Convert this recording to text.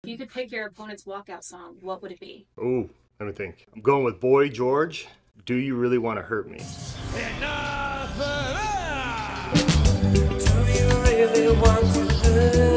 you could pick your opponent's walkout song, what would it be? Ooh, let me think. I'm going with Boy George. Do you really want to hurt me? Enough of that! Do you really want to hurt